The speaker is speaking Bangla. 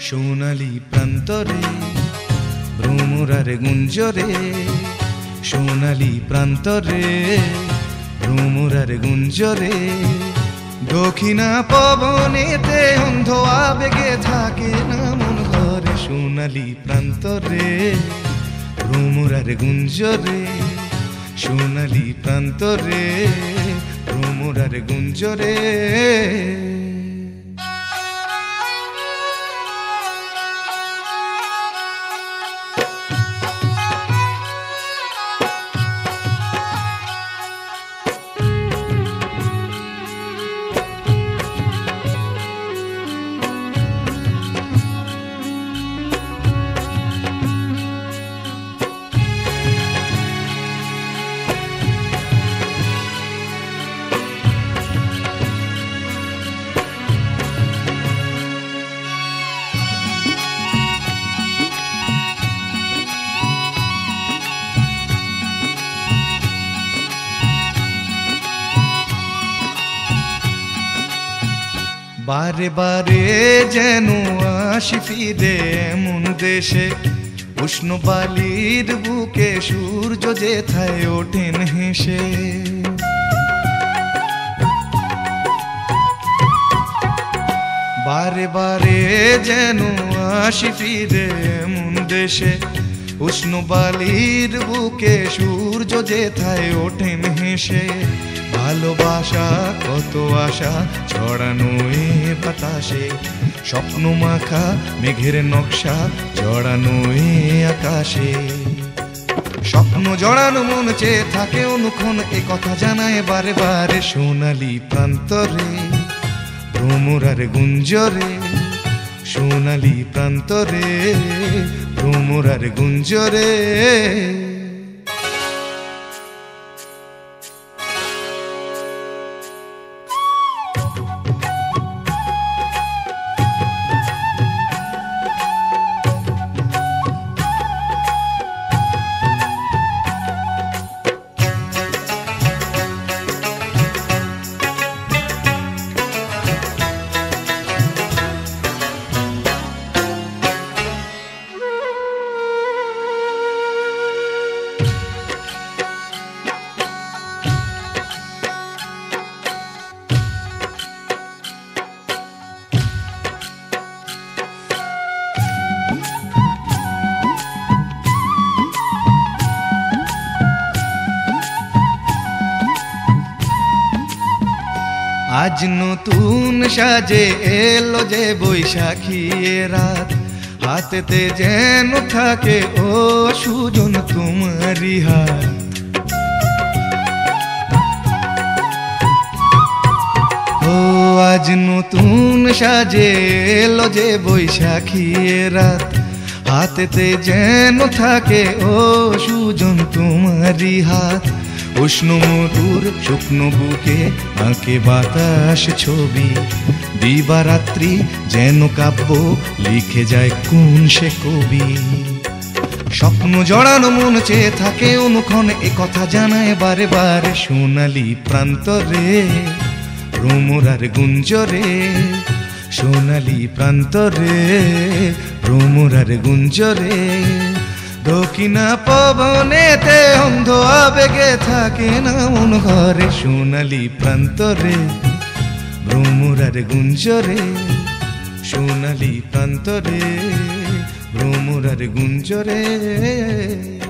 সোনালী প্রান্তরে ভ্রমরার গুঞ্জরে, সোনালী প্রান্তরে ভ্রমরার গুঞ্জরে। দক্ষিণা পবনেতে অন্ধ আবেগে থাকে না মন ঘরে, সোনালী প্রান্তরে ভ্রমরার গুঞ্জরে, সোনালী প্রান্তরে ভ্রমরার গুঞ্জরে। বারে বারে যেন আসি ফিরে এমন দেশে, উষ্ণ বালির বুকে সূর্য যেথায় ওঠেন হেসে। বারে বারে যেন আসি ফিরে এমন দেশে, উষ্ণ বালির বুকে সূর্য যেথায় ওঠেন হেসে। ভালোবাসা কত আশা ছড়ানো এ বাতাসে, স্বপ্ন মাখা মেঘের নকশা জড়ানো এ আকাশে। স্বপ্ন জড়ানো মন চেয়ে থাকে অনুক্ষণ, এ কথা জানায় বারে বারে। সোনালী প্রান্তরে ভ্রমরার গুঞ্জরে, সোনালী প্রান্তরে ভ্রমরার গুঞ্জরে। আজ নতুন সাজে এলো যে বৈশাখী রাত, হাতেতে যেন থাকে ও সুজন তোমারি হাত। ও আজ নতুন সাজে এলো যে বৈশাখী রাত, হাতেতে যেন থাকে ও সুজন তোমারি হাত। উষ্ণ মধুর শুকনো বুকে আঁকে বাতাস ছবি, দিবারাত্রি যেন কাব্য লিখে যায় কোন সে কবি। স্বপ্ন জড়ানো মন চেয়ে থাকে অনুক্ষণ, এ কথা জানায় বারে বারে। সোনালী প্রান্তরে ভ্রমরার গুঞ্জরে, সোনালী প্রান্তরে ভ্রমরার গুঞ্জরে। দক্ষিণা পবনেতে অন্ধ আবেগে থাকে না মন ঘরে, সোনালী প্রান্তরে ভ্রমরার গুঞ্জরে, সোনালী প্রান্তরে ভ্রমরার গুঞ্জরে।